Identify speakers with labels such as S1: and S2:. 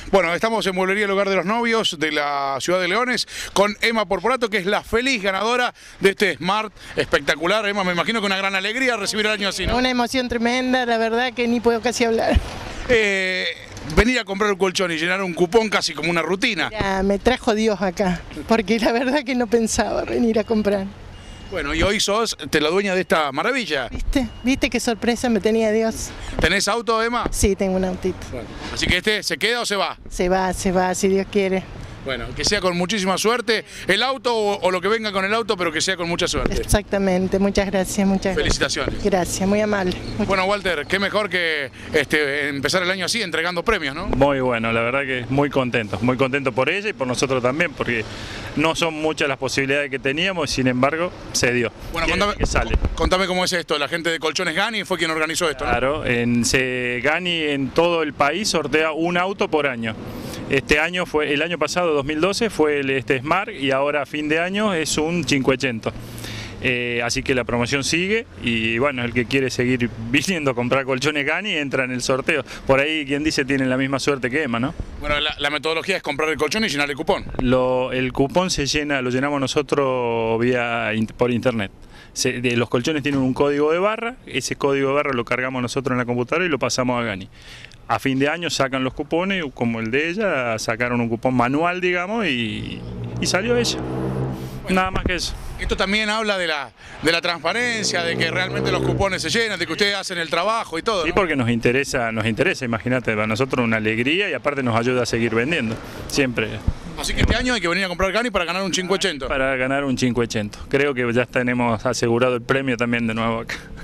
S1: Bueno, estamos en Mueblería El Hogar de los Novios de la ciudad de Leones con Emma Porporato, que es la feliz ganadora de este Smart espectacular. Emma, me imagino que una gran alegría recibir el año así, ¿no?
S2: Una emoción tremenda, la verdad que ni puedo casi hablar.
S1: Venir a comprar un colchón y llenar un cupón casi como una rutina.
S2: Ya, me trajo Dios acá, porque la verdad que no pensaba venir a comprar.
S1: Bueno, y hoy sos la dueña de esta maravilla.
S2: ¿Viste qué sorpresa me tenía Dios?
S1: ¿Tenés auto, Emma?
S2: Sí, tengo un autito.
S1: Bueno, así que ¿se queda o se va?
S2: Se va, si Dios quiere.
S1: Bueno, que sea con muchísima suerte el auto o lo que venga con el auto, pero que sea con mucha suerte.
S2: Exactamente, muchas gracias,
S1: Felicitaciones.
S2: Gracias, muy amable.
S1: Bueno, Walter, qué mejor que empezar el año así, entregando premios, ¿no?
S3: Muy bueno, la verdad que muy contento por ella y por nosotros también, porque no son muchas las posibilidades que teníamos, sin embargo, se dio.
S1: Bueno, contame cómo es esto, la gente de Colchones Gani fue quien organizó esto, ¿no?
S3: Claro, Gani en todo el país sortea un auto por año. El año pasado, 2012, fue el Smart y ahora a fin de año es un 500. Así que la promoción sigue y bueno, el que quiere seguir viniendo a comprar colchones Gani entra en el sorteo. Por ahí quien dice tienen la misma suerte que Emma, ¿no?
S1: Bueno, la metodología es comprar el colchón y llenar el cupón.
S3: El cupón lo llenamos nosotros por internet. Los colchones tienen un código de barra, ese código de barra lo cargamos nosotros en la computadora y lo pasamos a Gani. A fin de año sacan los cupones, como el de ella, sacaron un cupón manual, digamos, y salió ella. Bueno, nada más que eso.
S1: Esto también habla de la transparencia, de que realmente los cupones se llenan, de que ustedes hacen el trabajo y todo, ¿no?
S3: Sí, porque nos interesa, imagínate, para nosotros una alegría y aparte nos ayuda a seguir vendiendo, siempre.
S1: Así que este año hay que venir a comprar Gani para ganar un 500.
S3: Para ganar un 500. Creo que ya tenemos asegurado el premio también de nuevo acá.